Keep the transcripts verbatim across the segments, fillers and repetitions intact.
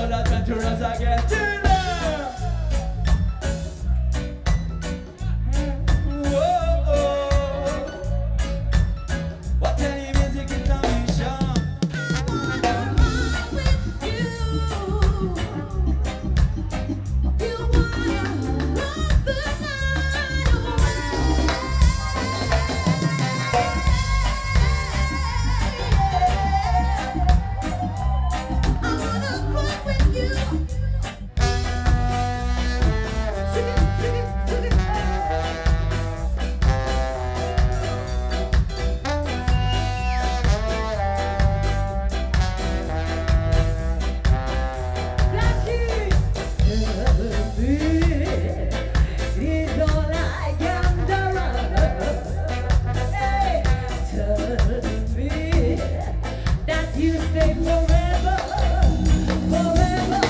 all adventurous again. Thriller! Whoa, oh. What any music intermission? I wanna rock with you. You wanna rock the night away. I wanna rock with you. Sing it, sing it, sing it. It's all I can do. Hey, tell me that you stay forever, forever.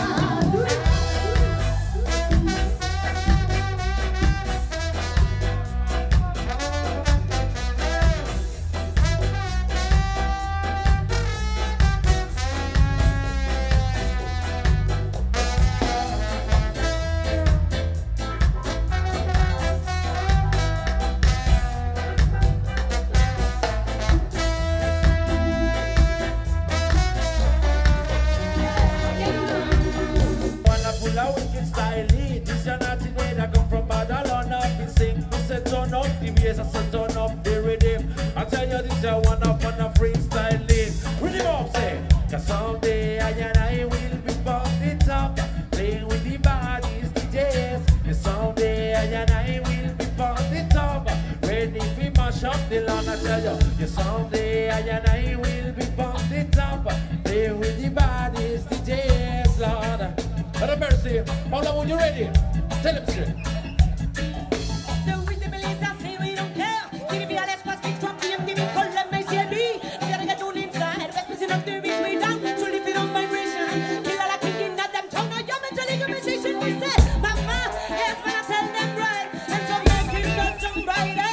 Wanna pull a wicked style lead. This your naughty way that come from Barcelona. We sing, we say turn up the bass, I say turn up the rhythm. I tell you this your one up on a freestyle lead. Rhythm up, say, cause someday I and I will be on the top, playing with the bodies, D Js. Yes, someday I and I will be on the top, ready to mash up the lawn. I tell you, yes, someday I and I will be on the top, playing with the bodies, D Js, Lord. Lord have mercy. Paula, when you ready? Tell him straight. The rhythm is a thing we don't care. Give me a let's pass me drop me and give me call and my C B. You gotta get on inside. Respecting up the beat way down to lift it on vibration. Kill all a kick in that damn tongue. Now you're mentally conversation. We say, Mama, yes, when I tell them right. And so make it go some brighter.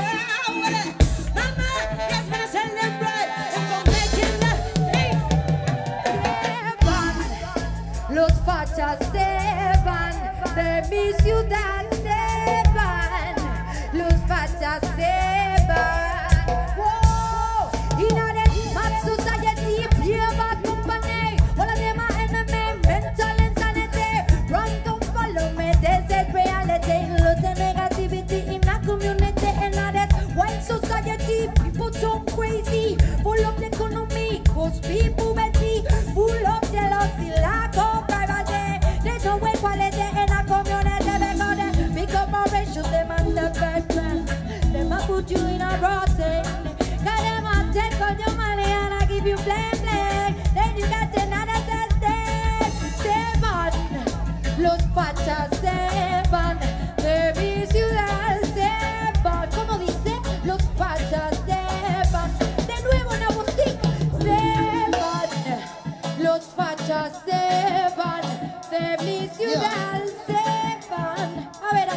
Mama, yes, when I tell them right. And so make it the mix. Los fachas se van de mi ciudad, se van. Los fachas se van. Whoa! In a mad society, pure bad company. All of them are enemy, mental insanity. Run, don't follow me, this is reality. Lots of negativity in a community. And now that's white society, people turn crazy. Full of the economy, cause people petty. Full of jealousy, lack of privacy. There's no equality in a community because the big corporations demand the veterans. Them a put you in a rotten. Cause them a take all your money and I give you blame blame. Then you got another testing. Seven, los fachas se van de mi ciudad, se van. ¿Cómo dice? Los fachas se van. De nuevo Nau Bostik, se van. Los fachas se van de mi ciudad, se van. A ver,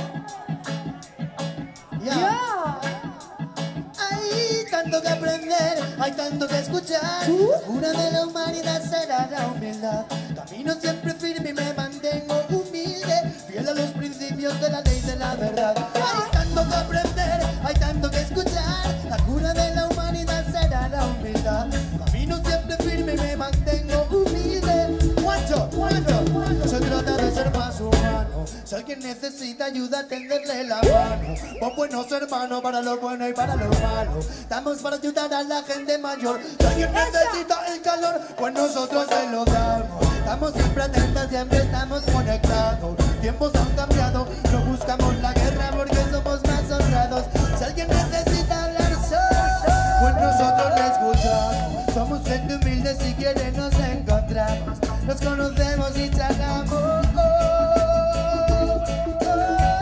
Ya. yo. Hay tanto que aprender, hay tanto que escuchar. ¿Tú? La cura de la humanidad será la humildad. Camino siempre firme y me mantengo humilde, fiel a los principios de la ley de la verdad. Hay tanto que aprender, hay tanto que escuchar. La cura de la humanidad será la humildad. Camino siempre firme y me mantengo humilde. Guacho, guacho, se trata de ser más humano. Si alguien necesita ayuda, tenderle la mano. Con buenos hermanos para lo bueno y para lo malo. Estamos para ayudar a la gente mayor. Si alguien necesita el calor, pues nosotros se lo damos. Estamos siempre atentos, siempre estamos conectados. Tiempos han cambiado, no buscamos la guerra porque somos más honrados. Si alguien necesita hablar solo, pues nosotros le escuchamos. Somos gente humilde, si quiere nos encontramos. Nos conocemos y charlamos. Oh, oh, oh,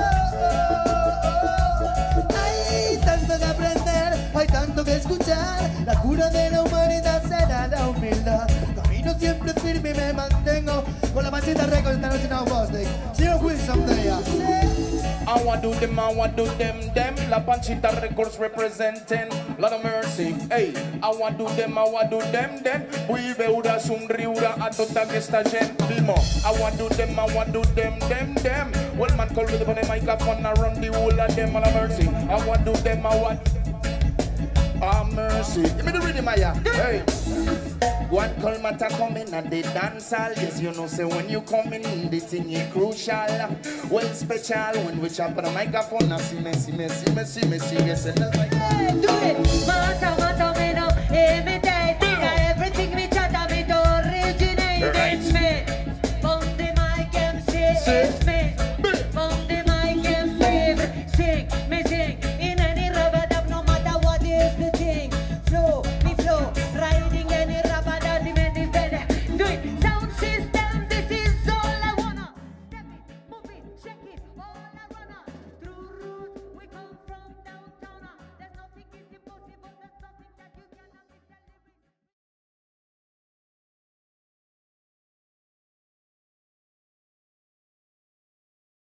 oh. Hay tanto que aprender, hay tanto que escuchar. La cura de la humanidad será la humildad. Camino siempre firme y me mantengo con la Panchita Records esta noche en Nau Bostik. See you with someday. I want do them, I want do them, them. La Panchita Records representing. Lot of mercy. Hey, I want do them, I want do them, them. Buive ura sumriura a tota esta gente. Bimo. I want do them, I want do them, them, them. Well, man, call with the microphone around the whole of them. Lot of mercy. I want do them, I want. Ah, mercy. Give me the rhythm, Maya. Hey. One call Matah coming at the dance hall. Yes, you know, say when you come in, the thing is crucial. Well, special when we chop on the microphone. Now, see me, see me, see me, see me, see me, see me. Hey, do it. Matah, Matah, me no imitate. Everything we chat, me to originate. It's me. On the mic and say it's me. On the mic and say sing.